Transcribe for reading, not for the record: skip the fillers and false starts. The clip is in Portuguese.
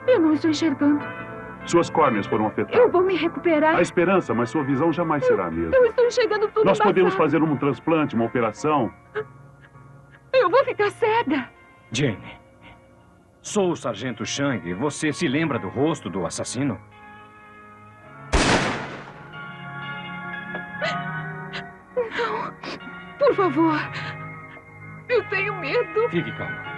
Eu não estou enxergando. Suas córneas foram afetadas. Eu vou me recuperar. Há esperança, mas sua visão jamais será a mesma. Eu estou enxergando tudo Nós podemos embaçado. fazer um transplante, uma operação. Eu vou ficar cega. Jane, sou o Sargento Chang. Você se lembra do rosto do assassino? Não. Por favor. Eu tenho medo. Fique calmo.